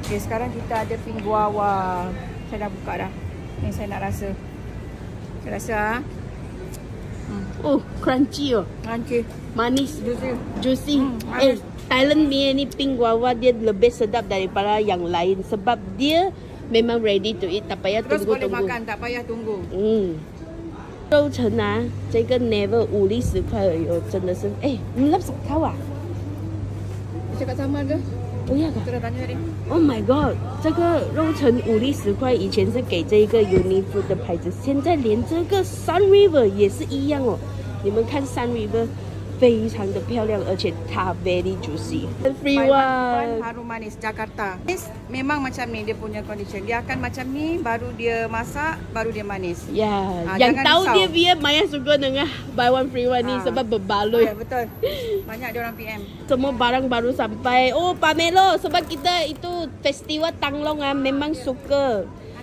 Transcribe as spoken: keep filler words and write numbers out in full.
Okay, sekarang kita ada pink guava. Saya dah buka dah. Ni saya nak rasa. Saya rasa ah. Hmm. Oh, crunchy oh. Crunchy. Manis. Juicy. Juicy. Hmm, eh, Thailand punya ni pink guava dia lebih sedap daripada yang lain sebab dia memang ready to eat, tak payah Terus tunggu-tunggu. boleh makan, tak payah tunggu. Hmm. 肉橙啊，这个 never 五粒十块而已哦，真的是，哎，你 love 烤啊？ Cakap sama ke? Oh ya, Kita dah tanya tadi. Oh my god， 这个肉橙五粒十块，以前是给这一个 Unifood 的牌子，现在连这个 Sun River 也是一样哦。你们看 Sun River 非常的漂亮，而且它 very juicy。Free one harum manis Jakarta. Manis memang macam ni dia punya condition. Dia akan macam ni, baru dia masak, baru dia manis. Ya, ha, yang tahu risau. dia biar Maya suka dengan buy one free one ni ha. sebab berbaloi. Ya, betul. Banyak dia orang P M. Semua barang baru sampai. Oh, Pamelo sebab kita itu festival Tanglong ah memang suka.